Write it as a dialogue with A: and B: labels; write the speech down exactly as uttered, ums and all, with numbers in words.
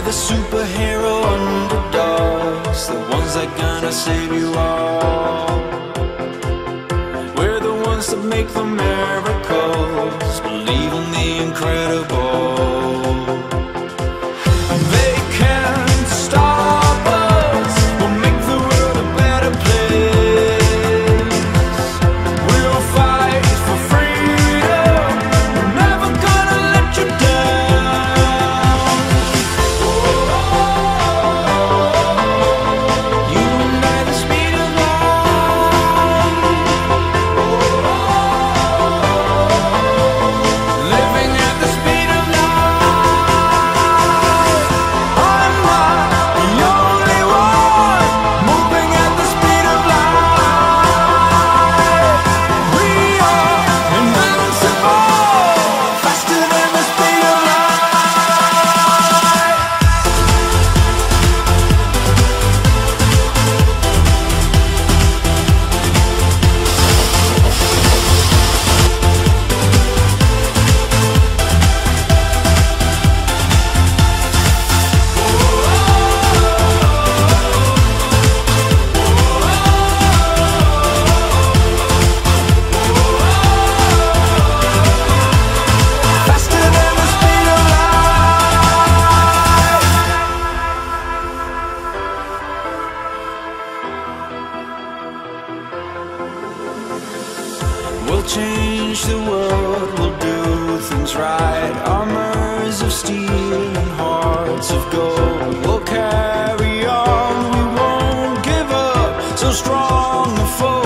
A: We're the superhero underdogs, the ones that gonna save you all. We're the ones that make the miracles, believe in the incredible. They can't stop us, we'll make the world a better place. We'll fight for freedom, we're never gonna let you down. You and I, the speed of light, living at the speed of light. I'm not the only one moving at the speed of light. We are invincible, faster than the speed of light. Faster than the speed of light. We'll change the world, we'll do things right. Armors of steel and hearts of gold. We'll carry on, we won't give up. So strong the foe